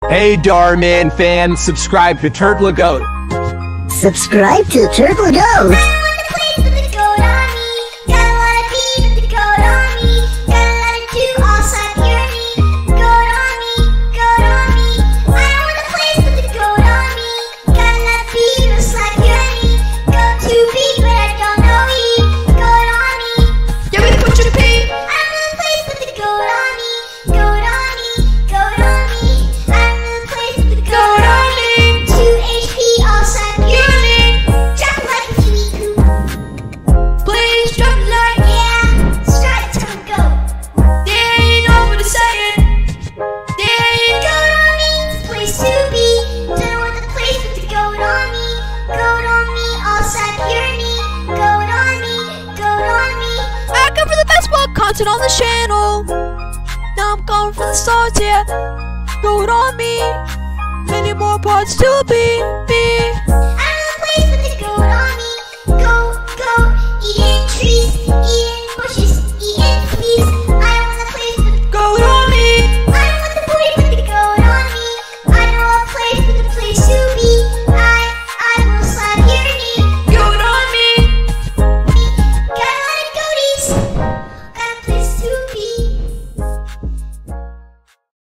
Hey Darman fans, subscribe to Turtle Goat. Subscribe to Turtle Goat. Content on the channel. Now I'm going for the stars, yeah. Go it on me. Many more parts to be.